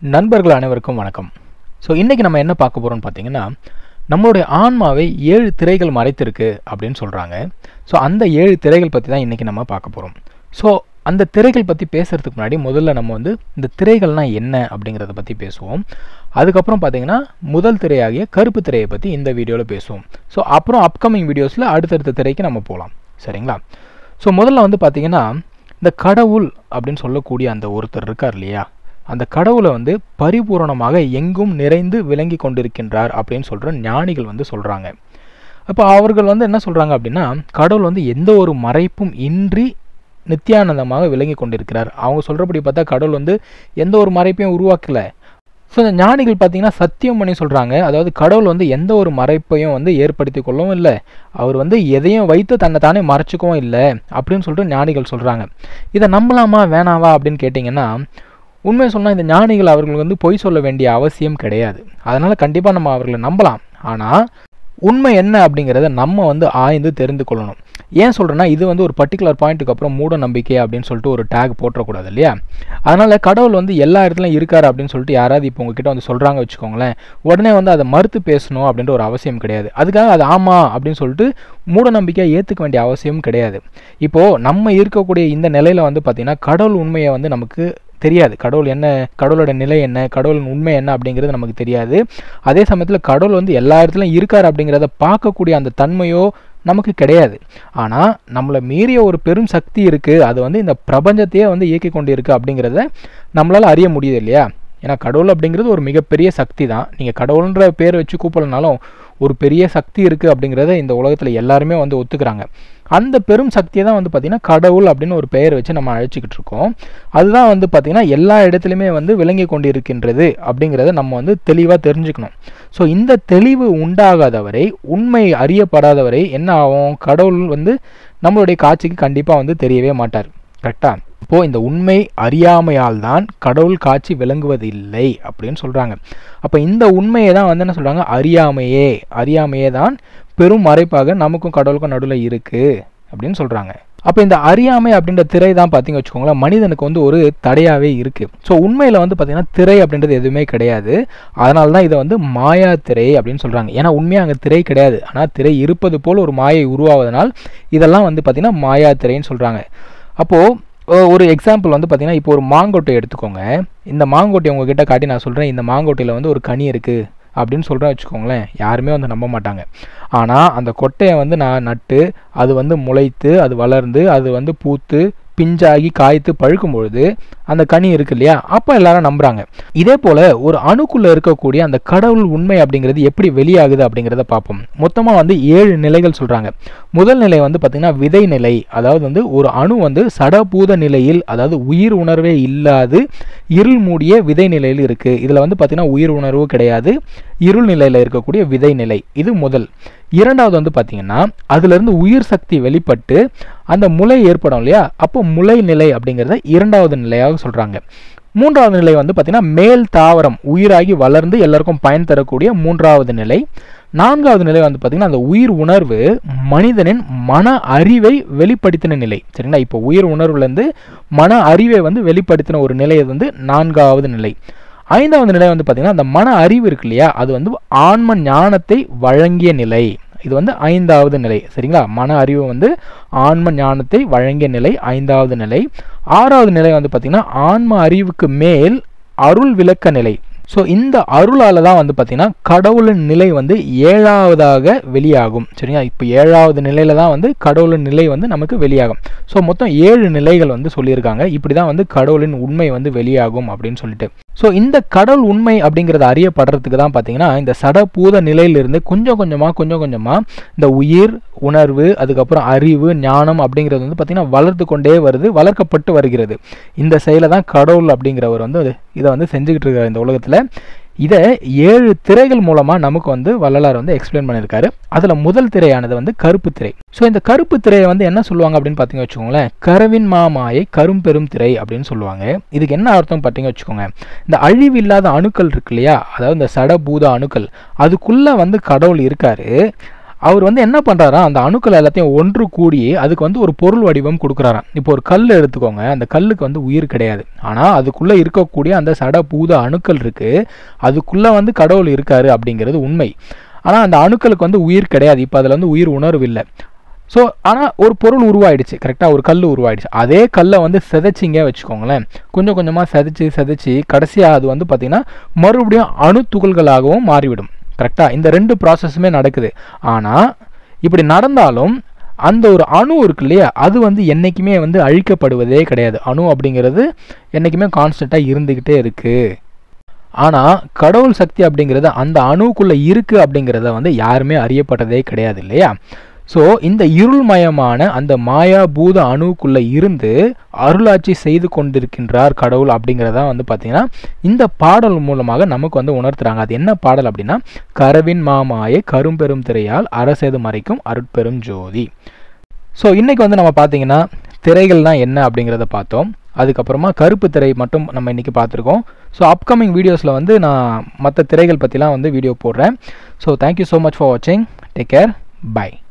நண்பர்கள் அனைவருக்கும் வணக்கம். ஸோ இன்றைக்கி நம்ம என்ன பார்க்க போகிறோம்னு பார்த்தீங்கன்னா, நம்மளுடைய ஆன்மாவை 7 திரைகள் மறைத்திருக்கு அப்படின்னு சொல்கிறாங்க. ஸோ அந்த 7 திரைகள் பற்றி தான் இன்றைக்கி நம்ம பார்க்க போகிறோம். ஸோ அந்த திரைகள் பற்றி பேசுகிறதுக்கு முன்னாடி முதல்ல நம்ம இந்த திரைகள்னால் என்ன அப்படிங்கிறத பற்றி பேசுவோம். அதுக்கப்புறம் பார்த்திங்கன்னா முதல் திரையாகிய கருப்பு திரையை பற்றி இந்த வீடியோவில் பேசுவோம். ஸோ அப்புறம் அப்கமிங் வீடியோஸில் அடுத்தடுத்த திரைக்கு நம்ம போகலாம். சரிங்களா? ஸோ முதல்ல பார்த்திங்கன்னா, இந்த கடவுள் அப்படின்னு சொல்லக்கூடிய அந்த ஒருத்தர் இருக்கார் இல்லையா, அந்த கடவுளை பரிபூரணமாக எங்கும் நிறைந்து விளங்கி கொண்டிருக்கின்றார் அப்படின்னு சொல்கிற ஞானிகள் சொல்கிறாங்க. அப்போ அவர்கள் என்ன சொல்கிறாங்க அப்படின்னா, கடவுள் எந்த ஒரு மறைப்பும் இன்றி நித்தியானந்தமாக விளங்கி கொண்டிருக்கிறார். அவங்க சொல்கிறபடி பார்த்தா கடவுள் எந்த ஒரு மறைப்பையும் உருவாக்கலை. ஸோ இந்த ஞானிகள் பார்த்திங்கன்னா சத்தியம் பண்ணி சொல்கிறாங்க. அதாவது கடவுள் எந்த ஒரு மறைப்பையும் ஏற்படுத்தி கொள்ளவும் இல்லை, அவர் எதையும் வைத்து தன்னை தானே மறைச்சிக்கவும் இல்லை அப்படின்னு சொல்லிட்டு ஞானிகள் சொல்கிறாங்க. இதை நம்பலாமா வேணாவா அப்படின்னு கேட்டிங்கன்னா, உண்மையை சொன்னால் இந்த ஞானிகள் அவர்களுக்கு பொய் சொல்ல வேண்டிய அவசியம் கிடையாது. அதனால் கண்டிப்பாக நம்ம அவர்களை நம்பலாம். ஆனால் உண்மை என்ன அப்படிங்கிறத நம்ம ஆய்ந்து தெரிந்து கொள்ளணும். ஏன் சொல்கிறேன்னா, இது ஒரு பர்டிகுலர் பாயிண்ட்டுக்கு அப்புறம் மூட நம்பிக்கை அப்படின்னு சொல்லிட்டு ஒரு டேக் போட்டக்கூடாது இல்லையா. அதனால் கடவுள் எல்லா இடத்துலையும் இருக்கார் அப்படின்னு சொல்லிட்டு யாராவது இப்போ உங்ககிட்ட சொல்கிறாங்க வச்சுக்கோங்களேன், உடனே அதை மறுத்து பேசணும் அப்படின்ற ஒரு அவசியம் கிடையாது. அதுக்காக அது ஆமாம் அப்படின்னு சொல்லிட்டு மூட நம்பிக்கையை ஏற்றுக்க வேண்டிய அவசியம் கிடையாது. இப்போது நம்ம இருக்கக்கூடிய இந்த நிலையில் பார்த்திங்கன்னா, கடவுள் உண்மையை நமக்கு தெரியாது. கடவுள் என்ன, கடவுளோட நிலை என்ன, கடவுளின் உண்மை என்ன அப்படிங்கிறது நமக்கு தெரியாது. அதே சமயத்தில் கடவுள் எல்லா இடத்துலையும் இருக்கார் அப்படிங்கிறத பார்க்கக்கூடிய அந்த தன்மையோ நமக்கு கிடையாது. ஆனால் நம்மளை மீறிய ஒரு பெரும் சக்தி இருக்குது, அது இந்த பிரபஞ்சத்தையே இயக்கி கொண்டு இருக்குது அப்படிங்கிறத நம்மளால் அறிய முடியுது இல்லையா. ஏன்னா கடவுள் அப்படிங்கிறது ஒரு மிகப்பெரிய சக்தி தான். நீங்கள் கடவுள்ன்ற பேர் வச்சு கூப்பிடலனாலும் ஒரு பெரிய சக்தி இருக்குது அப்படிங்கிறத இந்த உலகத்தில் எல்லாருமே ஒத்துக்கிறாங்க. அந்த பெரும் சக்தியை தான் பார்த்திங்கன்னா கடவுள் அப்படின்னு ஒரு பெயர் வச்சு நம்ம அழைச்சிக்கிட்டு இருக்கோம். அதுதான் பார்த்திங்கன்னா எல்லா இடத்துலையுமே விளங்கி கொண்டு இருக்கின்றது அப்படிங்கிறத நம்ம தெளிவாக தெரிஞ்சுக்கணும். ஸோ இந்த தெளிவு உண்டாகாதவரை, உண்மை அறியப்படாதவரை என்ன ஆகும், கடவுள் நம்மளுடைய காட்சிக்கு கண்டிப்பாக தெரியவே மாட்டார். கரெக்டாக? இப்போது இந்த உண்மை அறியாமையால் தான் கடவுள் காட்சி விளங்குவதில்லை அப்படின்னு சொல்கிறாங்க. அப்போ இந்த உண்மையை தான் என்ன சொல்கிறாங்க, அறியாமையே தான் பெரும் மறைப்பாக நமக்கும் கடவுளுக்கும் நடுவில் இருக்குது அப்படின்னு சொல்கிறாங்க. அப்போ இந்த அறியாமை அப்படின்ற திரை தான் பார்த்திங்க வச்சுக்கோங்களேன், மனிதனுக்கு ஒரு தடையாகவே இருக்குது. ஸோ உண்மையில் பார்த்திங்கன்னா திரை அப்படின்றது எதுவுமே கிடையாது. அதனால தான் இதை மாயா திரை அப்படின்னு சொல்கிறாங்க. ஏன்னா உண்மையாக அங்கே திரை கிடையாது, ஆனால் திரை இருப்பது போல் ஒரு மாயை உருவாவதனால் இதெல்லாம் பார்த்திங்கன்னா மாயா திரைன்னு சொல்கிறாங்க. அப்போது ஒரு எக்ஸாம்பிள் பார்த்திங்கன்னா, இப்போ ஒரு மாங்கொட்டை எடுத்துக்கோங்க. இந்த மாங்கொட்டை உங்ககிட்ட காட்டி நான் சொல்கிறேன், இந்த மாங்கொட்டையில் ஒரு கனி இருக்குது அப்படின்னு சொல்கிறேன் வச்சுக்கோங்களேன், யாருமே நம்ப மாட்டாங்க. ஆனால் அந்த கொட்டையை நான் நட்டு அது முளைத்து அது வளர்ந்து அது பூத்து பிஞ்சாகி காய்த்து பழுக்கும் பொழுது அந்த கனி இருக்கு இல்லையா, அப்போ எல்லாரும் நம்புறாங்க. இதே போல் ஒரு அணுக்குள்ளே இருக்கக்கூடிய அந்த கடவுள் உண்மை அப்படிங்கிறது எப்படி வெளியாகுது அப்படிங்கிறத பார்ப்போம். மொத்தமாக 7 நிலைகள் சொல்கிறாங்க. முதல் நிலை பார்த்திங்கன்னா விதை நிலை. அதாவது ஒரு அணு சடபூத நிலையில், அதாவது உயிர் உணர்வே இல்லாது இருள் மூடிய விதை நிலையில் இருக்குது. இதில் பார்த்திங்கன்னா உயிர் உணர்வு கிடையாது, இருள் நிலையில் இருக்கக்கூடிய விதை நிலை. இது முதல். இரண்டாவது பார்த்திங்கன்னா அதிலிருந்து உயிர் சக்தி வெளிப்பட்டு அந்த முளை ஏற்படும் இல்லையா, அப்போ முளை நிலை அப்படிங்கிறத இரண்டாவது நிலையாக சொல்கிறாங்க. மூன்றாவது நிலை பார்த்திங்கன்னா மேல் தாவரம் உயிராகி வளர்ந்து எல்லாருக்கும் பயன் தரக்கூடிய மூன்றாவது நிலை. நான்காவது நிலை பார்த்திங்கன்னா அந்த உயிர் உணர்வு மனிதனின் மன அறிவை வெளிப்படுத்தின நிலை. சரிங்களா? இப்போ உயிர் உணர்வுலேருந்து மன அறிவை வெளிப்படுத்தின ஒரு நிலை நான்காவது நிலை. ஐந்தாவது நிலை பார்த்திங்கன்னா அந்த மன அறிவு இருக்கு இல்லையா, அது ஆன்ம ஞானத்தை வழங்கிய நிலை. இது 5வது நிலை. சரிங்களா? மன அறிவு ஆன்ம ஞானத்தை வழங்கிய நிலை 5வது நிலை. 6வது நிலை பார்த்திங்கன்னா ஆன்ம அறிவுக்கு மேல் அருள் விளக்க நிலை. ஸோ இந்த அருளால் தான் பார்த்திங்கன்னா கடவுளின் நிலை 7வதாக வெளியாகும். சரிங்களா? இப்போ 7வது நிலையில் தான் கடவுளின் நிலை நமக்கு வெளியாகும். ஸோ மொத்தம் 7 நிலைகள் சொல்லியிருக்காங்க. இப்படி தான் கடவுளின் உண்மை வெளியாகும் அப்படின்னு சொல்லிட்டு. ஸோ இந்த கடவுள் உண்மை அப்படிங்கிறத அறியப்படுறதுக்கு தான் பார்த்திங்கன்னா இந்த சடபூத நிலையிலிருந்து கொஞ்சம் கொஞ்சமாக இந்த உயிர் உணர்வு, அதுக்கப்புறம் அறிவு, ஞானம் அப்படிங்கிறது பார்த்திங்கன்னா வளர்த்து கொண்டே வருது, வளர்க்கப்பட்டு வருகிறது. இந்த செயலை தான் கடவுள் அப்படிங்கிறவர் இதை செஞ்சுக்கிட்டு இருக்கார் இந்த உலகத்தில். இதை 7 திரைகள் மூலமாக நமக்கு வள்ளலார் எக்ஸ்பிளைன் பண்ணியிருக்காரு. அதில் முதல் திரையானது கருப்பு திரை. ஸோ இந்த கருப்பு திரையை என்ன சொல்லுவாங்க அப்படின்னு பார்த்தீங்க வச்சுக்கோங்களேன், கருவின் மாமாயை கரும்பெரும் திரை அப்படின்னு சொல்லுவாங்க. இதுக்கு என்ன அர்த்தம் பார்த்தீங்க வச்சுக்கோங்க, இந்த அழிவில்லாத அணுக்கள் இருக்கு இல்லையா, அதாவது இந்த சடபூத அணுக்கள், அதுக்குள்ளே கடவுள் இருக்காரு. அவர் வந்து என்ன பண்ணுறாரா, அந்த அணுக்கள் எல்லாத்தையும் ஒன்று கூடி அதுக்கு வந்து ஒரு பொருள் வடிவம் கொடுக்குறாராம். இப்போ ஒரு கல் எடுத்துக்கோங்க, அந்த கல்லுக்கு வந்து உயிர் கிடையாது, ஆனால் அதுக்குள்ளே இருக்கக்கூடிய அந்த சடபூத அணுக்கள் இருக்குது, அதுக்குள்ளே வந்து கடவுள் இருக்காரு அப்படிங்கிறது உண்மை. ஆனால் அந்த அணுக்களுக்கு வந்து உயிர் கிடையாது, இப்போ அதில் வந்து உயிர் உணர்வு இல்லை. ஸோ ஆனால் ஒரு பொருள் உருவாயிடுச்சு, கரெக்டாக ஒரு கல் உருவாயிடுச்சு. அதே கல்லை வந்து செதைச்சிங்க வச்சுக்கோங்களேன், கொஞ்சம் கொஞ்சமாக செதைச்சி கடைசியாக அது வந்து பார்த்திங்கன்னா மறுபடியும் அணு துகள்களாகவும் மாறிவிடும். கரெக்டாக இந்த 2 ப்ராசஸுமே நடக்குது. ஆனால் இப்படி நடந்தாலும் அந்த ஒரு அணு இருக்கு இல்லையா, அது வந்து என்றைக்குமே வந்து அழிக்கப்படுவதே கிடையாது. அணு அப்படிங்கிறது என்றைக்குமே கான்ஸ்டண்ட்டாக இருந்துக்கிட்டே இருக்குது. ஆனால் கடவுள் சக்தி அப்படிங்கிறது அந்த அணுக்குள்ளே இருக்குது அப்படிங்கிறத வந்து யாருமே அறியப்பட்டதே கிடையாது இல்லையா. ஸோ இந்த இருள்மயமான அந்த மாயா பூத அணுக்குள்ளே இருந்து அருளாட்சி செய்து கொண்டிருக்கின்றார் கடவுள் அப்படிங்கிறதான் வந்து பார்த்திங்கன்னா இந்த பாடல் மூலமாக நமக்கு வந்து உணர்த்துறாங்க. அது என்ன பாடல் அப்படின்னா, கரவின் மாமாயை கரும்பெரும் திரையால் அரசேது மறைக்கும் அருட்பெருஞ்சோதி. ஸோ இன்றைக்கி வந்து நம்ம பார்த்திங்கன்னா திரைகள்னால் என்ன அப்படிங்கிறத பார்த்தோம். அதுக்கப்புறமா கருப்பு திரை மட்டும் நம்ம இன்றைக்கி பார்த்துருக்கோம். ஸோ அப்கமிங் வீடியோஸில் வந்து நான் மற்ற திரைகள் பற்றிலாம் வந்து வீடியோ போடுறேன். So thank you so much for வாட்சிங். Take care. பை.